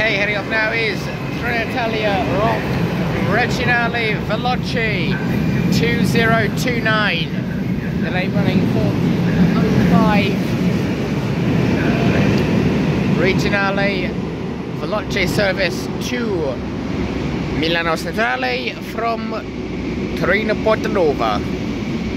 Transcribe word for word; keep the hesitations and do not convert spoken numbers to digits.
Okay, heading off now is Trenitalia Rock, Regionale Veloce two zero two nine. Delay running forty-five. Regionale Veloce service to Milano Centrale from Torino Portanova.